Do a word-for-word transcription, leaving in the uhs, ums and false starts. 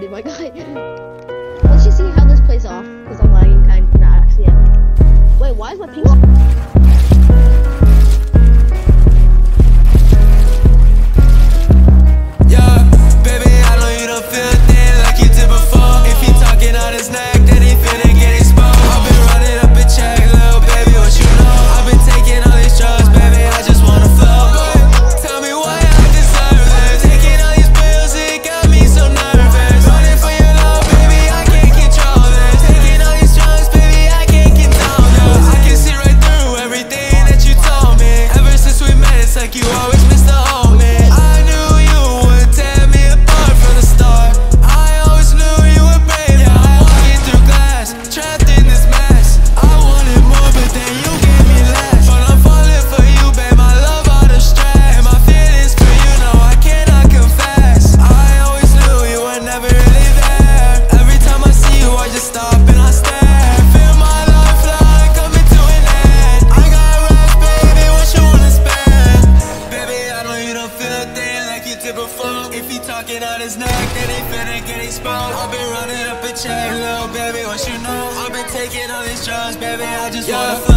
already, my guy. Let's just see how this plays off, because I'm lagging kind of. Nah, actually, yeah. Wait, why is my ping? Yeah, baby, I know you don't feel a thing like you did before. If he talking on his neck, then he finna get exposed. I've been running up a check, little baby, what you know? I've been taking all these drugs, baby, I just wanna flow. Tell me why I deserve this. Taking all these pills, it got me so nervous. Running for your love, baby, I can't control this. Taking all these drugs, baby, I can't condone this. I can see right through everything that you told me. Ever since we met, it's like you always missed the whole man. I knew you would tear me apart from the start. I always knew you were brave. Yeah, I'm walking through glass, trapped in this mess. I wanted more, but then you gave me less. But I'm falling for you, babe, my love out of stress. And my feelings for you, no, I cannot confess. I always knew you were never really there. Every time I see you, I just stop and I stare. Feel my lifeline coming to an end. I got rest, baby, what you wanna spend? Baby, I know you don't feel a thing like you did before. If he talking on his neck, then he finna get exposed. I've been running up a check, little baby, what you know? I've been taking all these drugs, baby, I just wanna